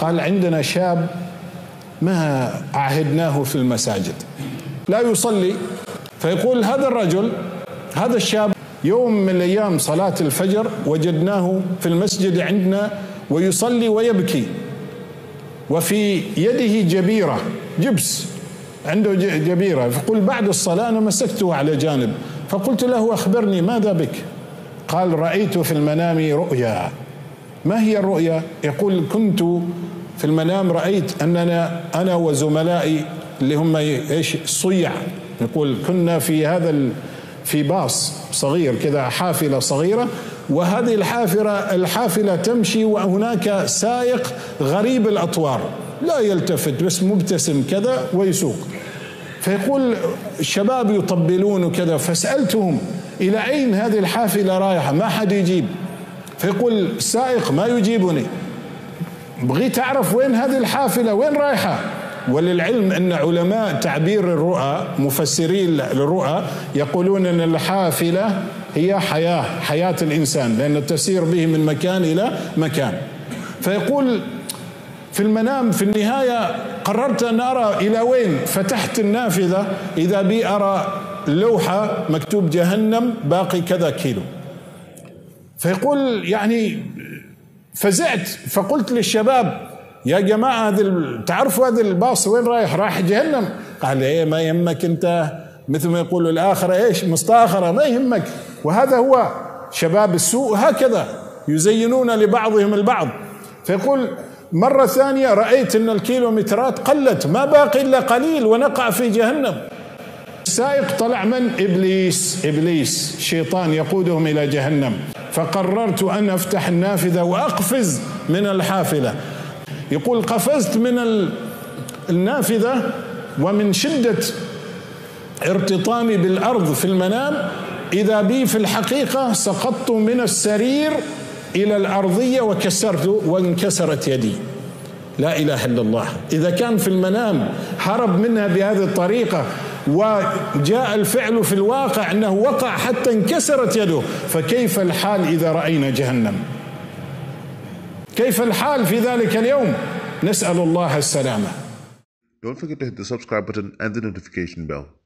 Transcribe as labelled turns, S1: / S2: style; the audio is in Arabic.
S1: قال عندنا شاب ما عهدناه في المساجد لا يصلي. فيقول هذا الرجل هذا الشاب يوم من الأيام صلاة الفجر وجدناه في المسجد عندنا ويصلي ويبكي، وفي يده جبيرة جبس، عنده جبيرة. فقل بعد الصلاة أنا مسكته على جانب فقلت له أخبرني ماذا بك؟ قال رأيت في المنام رؤيا. ما هي الرؤيا؟ يقول كنت في المنام رأيت أننا أنا وزملائي اللي هم إيش الصيع، يقول كنا في باص صغير كذا، حافلة صغيرة، وهذه الحافلة تمشي وهناك سائق غريب الأطوار لا يلتفت بس مبتسم كذا ويسوق. فيقول الشباب يطبلون وكذا، فسألتهم إلى أين هذه الحافلة رايحة؟ ما حد يجيب. فيقول السائق ما يجيبني، بغيت أعرف وين هذه الحافلة وين رايحة. وللعلم أن علماء تعبير الرؤى مفسرين للرؤى يقولون أن الحافلة هي حياة الإنسان، لأن تسير به من مكان إلى مكان. فيقول في المنام في النهاية قررت أن أرى إلى وين. فتحت النافذة إذا بي أرى لوحة مكتوب جهنم باقي كذا كيلو. فيقول يعني فزعت، فقلت للشباب يا جماعة تعرفوا هذا الباص وين رايح جهنم؟ قال إيه ما يهمك أنت، مثل ما يقولوا الآخرة إيش مستآخرة، ما يهمك. وهذا هو شباب السوء هكذا يزينون لبعضهم البعض. فيقول مرة ثانية رأيت أن الكيلومترات قلت ما باقي إلا قليل ونقع في جهنم. السائق طلع من إبليس شيطان يقودهم إلى جهنم. فقررت أن أفتح النافذة وأقفز من الحافلة. يقول قفزت من النافذة ومن شدة ارتطامي بالأرض في المنام إذا بي في الحقيقة سقطت من السرير إلى الأرضية وانكسرت يدي. لا إله إلا الله. إذا كان في المنام هرب منها بهذه الطريقة وجاء الفعل في الواقع أنه وقع حتى انكسرت يده، فكيف الحال إذا رأينا جهنم؟ كيف الحال في ذلك اليوم؟ نسأل الله السلامة.
S2: Don't forget to hit the subscribe button and the notification bell.